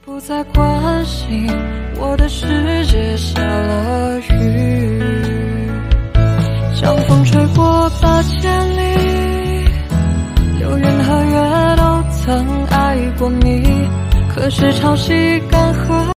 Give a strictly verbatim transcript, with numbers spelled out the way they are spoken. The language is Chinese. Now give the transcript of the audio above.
不再关心，我的世界下了雨，像风吹过八千里，流云和月都曾爱过你，可是潮汐干涸